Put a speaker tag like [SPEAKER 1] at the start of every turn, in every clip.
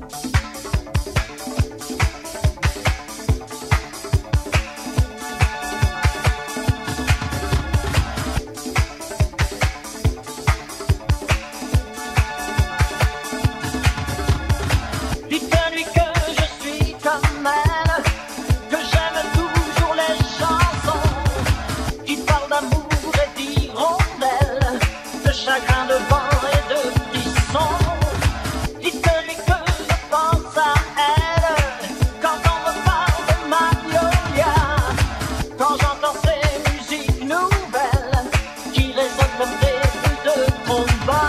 [SPEAKER 1] Dites-lui que je suis comme elle, que j'aime toujours les chansons qui parlent d'amour et d'hirondelles, de chagrin, de vent et de frissons. Dites-lui que je pense à elle quand on me parle de magnolias, quand j'entends ces musiques nouvelles qui résonnent comme des bruits de combat.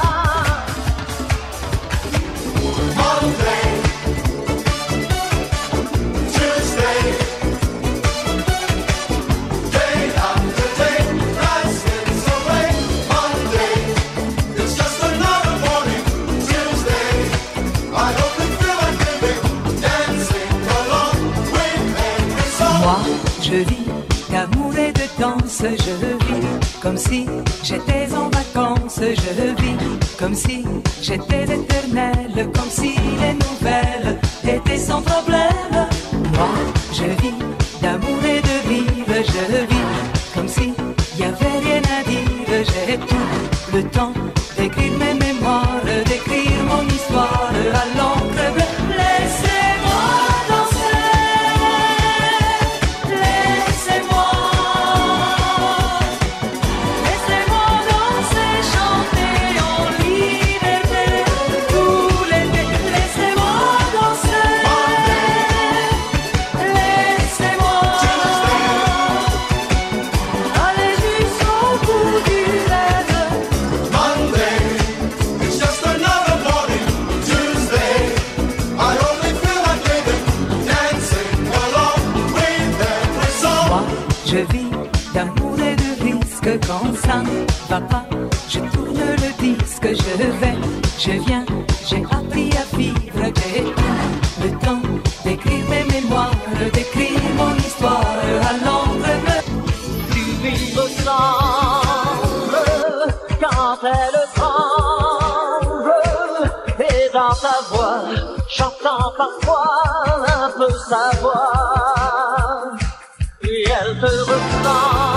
[SPEAKER 2] Moi, je vis d'amour et de danse, je vis comme si j'étais en vacances, je vis comme si j'étais éternelle, comme si les nouvelles étaient sans problème. Moi, je vis d'amour et de rire, je vis comme si y avait rien à dire, j'ai tout le temps d'écrire mes mémoires, d'écrire mon histoire à l'encre bleue. Laissez-moi danser, laissez-moi danser, chanter en liberté tout l'été. Laissez-moi danser, laissez-moi aller jusqu'au bout du rêve.
[SPEAKER 3] Monday, it's just another morning. Tuesday, I only feel like living, dancing along with every song.
[SPEAKER 2] Moi, je vis d'amour et de risque, quand ça ne va pas, je tourne le disque, je viens, j'ai appris à vivre, j'ai tout le temps d'écrire mes mémoires, d'écrire mon histoire à l'encre bleue.
[SPEAKER 1] Tu lui ressembles quand elle tremble, et dans ta voix, j'entends parfois un peu sa voix, et elle te ressemble.